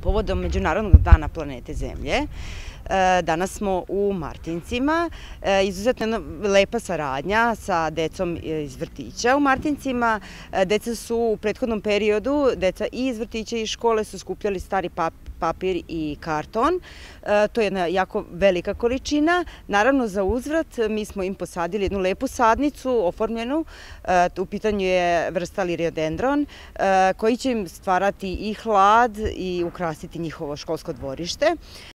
Povodom Međunarodnog dana planete Zemlje, danas smo u Martincima, izuzetno jedna lepa saradnja sa decom iz vrtića u Martincima. Deca su u prethodnom periodu, deca i iz vrtića i škole su skupljali stari papir i karton. To je jedna jako velika količina. Naravno, za uzvrat mi smo im posadili jednu lepu sadnicu, oformljenu. U pitanju je vrsta liriodendron, koji će im stvarati i hlad i ukrasiti njihovo školsko dvorište.